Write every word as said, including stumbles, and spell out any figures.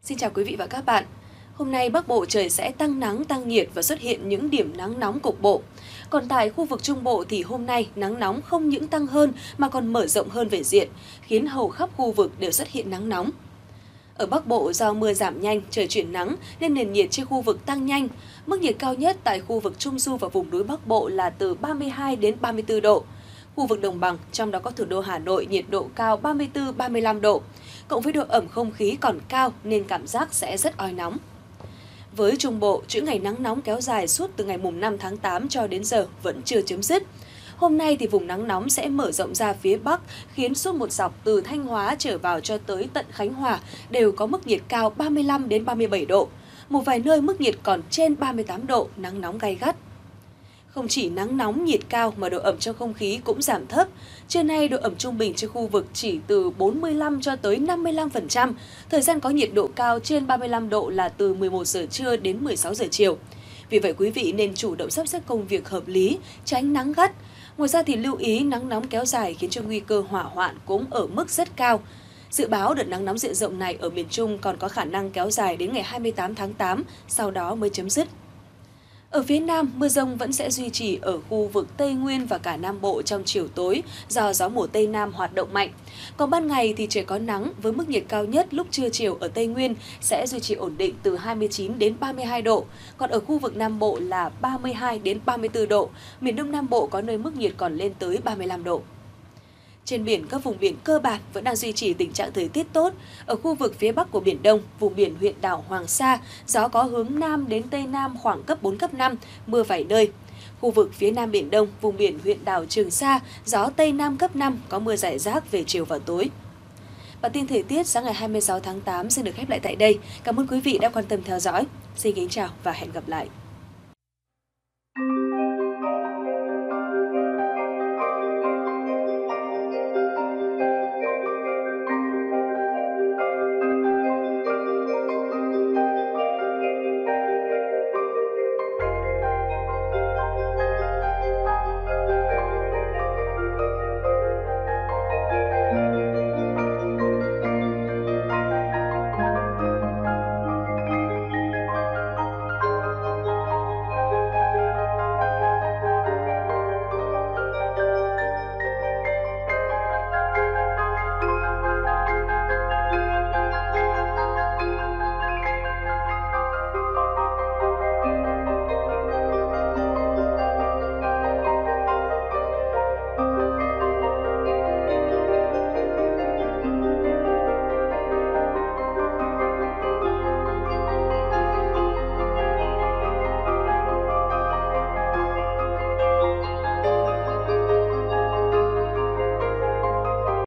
Xin chào quý vị và các bạn. Hôm nay Bắc Bộ trời sẽ tăng nắng, tăng nhiệt và xuất hiện những điểm nắng nóng cục bộ. Còn tại khu vực Trung Bộ thì hôm nay nắng nóng không những tăng hơn mà còn mở rộng hơn về diện, khiến hầu khắp khu vực đều xuất hiện nắng nóng. Ở Bắc Bộ do mưa giảm nhanh, trời chuyển nắng nên nền nhiệt trên khu vực tăng nhanh. Mức nhiệt cao nhất tại khu vực Trung Du và vùng núi Bắc Bộ là từ ba mươi hai đến ba mươi tư độ. Khu vực đồng bằng, trong đó có thủ đô Hà Nội, nhiệt độ cao ba mươi tư đến ba mươi lăm độ. Cộng với độ ẩm không khí còn cao nên cảm giác sẽ rất oi nóng. Với Trung Bộ, chuỗi ngày nắng nóng kéo dài suốt từ ngày mùng năm tháng tám cho đến giờ vẫn chưa chấm dứt. Hôm nay thì vùng nắng nóng sẽ mở rộng ra phía Bắc, khiến suốt một dọc từ Thanh Hóa trở vào cho tới tận Khánh Hòa đều có mức nhiệt cao ba mươi lăm đến ba mươi bảy độ. Một vài nơi mức nhiệt còn trên ba mươi tám độ, nắng nóng gay gắt. Không chỉ nắng nóng nhiệt cao mà độ ẩm trong không khí cũng giảm thấp. Trưa nay độ ẩm trung bình trên khu vực chỉ từ bốn mươi lăm cho tới năm mươi lăm phần trăm. Thời gian có nhiệt độ cao trên ba mươi lăm độ là từ mười một giờ trưa đến mười sáu giờ chiều. Vì vậy quý vị nên chủ động sắp xếp công việc hợp lý, tránh nắng gắt. Ngoài ra thì lưu ý nắng nóng kéo dài khiến cho nguy cơ hỏa hoạn cũng ở mức rất cao. Dự báo đợt nắng nóng diện rộng này ở miền Trung còn có khả năng kéo dài đến ngày hai mươi tám tháng tám, sau đó mới chấm dứt. Ở phía Nam, mưa rông vẫn sẽ duy trì ở khu vực Tây Nguyên và cả Nam Bộ trong chiều tối do gió mùa Tây Nam hoạt động mạnh. Còn ban ngày thì trời có nắng với mức nhiệt cao nhất lúc trưa chiều ở Tây Nguyên sẽ duy trì ổn định từ hai mươi chín đến ba mươi hai độ, còn ở khu vực Nam Bộ là ba mươi hai đến ba mươi tư độ, miền Đông Nam Bộ có nơi mức nhiệt còn lên tới ba mươi lăm độ. Trên biển, các vùng biển cơ bản vẫn đang duy trì tình trạng thời tiết tốt. Ở khu vực phía Bắc của Biển Đông, vùng biển huyện đảo Hoàng Sa, gió có hướng Nam đến Tây Nam khoảng cấp bốn, cấp năm, mưa vài nơi. Khu vực phía Nam Biển Đông, vùng biển huyện đảo Trường Sa, gió Tây Nam cấp năm, có mưa rải rác về chiều và tối. Bản tin thời tiết sáng ngày hai mươi sáu tháng tám xin được khép lại tại đây. Cảm ơn quý vị đã quan tâm theo dõi. Xin kính chào và hẹn gặp lại.